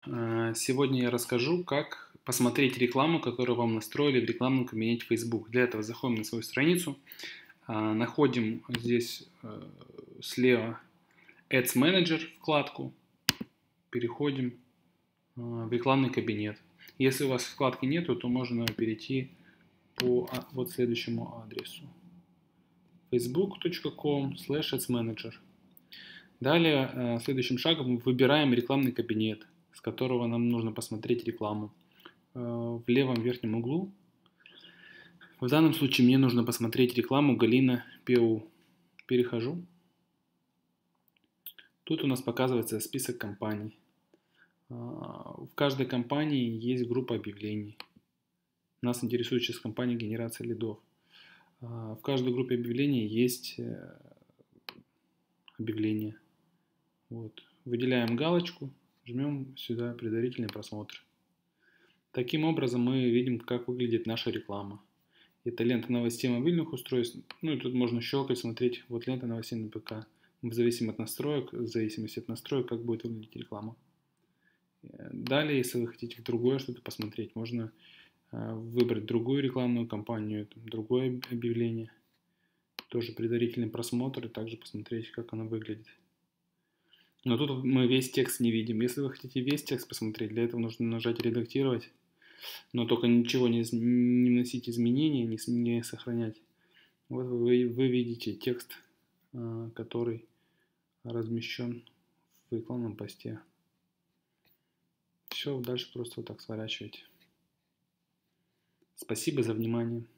Сегодня я расскажу, как посмотреть рекламу, которую вам настроили в рекламном кабинете Facebook. Для этого заходим на свою страницу, находим здесь слева Ads Manager вкладку, переходим в рекламный кабинет. Если у вас вкладки нету, то можно перейти по вот следующему адресу: facebook.com/adsmanager. Далее, следующим шагом выбираем рекламный кабинет, с которого нам нужно посмотреть рекламу. В левом верхнем углу, в данном случае мне нужно посмотреть рекламу Галина ПУ. Перехожу. Тут у нас показывается список компаний. В каждой компании есть группа объявлений. Нас интересует сейчас компания генерация лидов. В каждой группе объявлений есть объявление. Вот. Выделяем галочку, жмем сюда предварительный просмотр. Таким образом мы видим, как выглядит наша реклама. Это лента новостей мобильных устройств. Ну и тут можно щелкать, смотреть. Вот лента новостей на ПК. В зависимости от настроек, как будет выглядеть реклама. Далее, если вы хотите другое что-то посмотреть, можно выбрать другую рекламную кампанию, другое объявление. Тоже предварительный просмотр и также посмотреть, как оно выглядит. Но тут мы весь текст не видим. Если вы хотите весь текст посмотреть, для этого нужно нажать «Редактировать». Но только ничего не вносить изменения, не сохранять. Вот вы видите текст, который размещен в рекламном посте. Все, дальше просто вот так сворачиваете. Спасибо за внимание.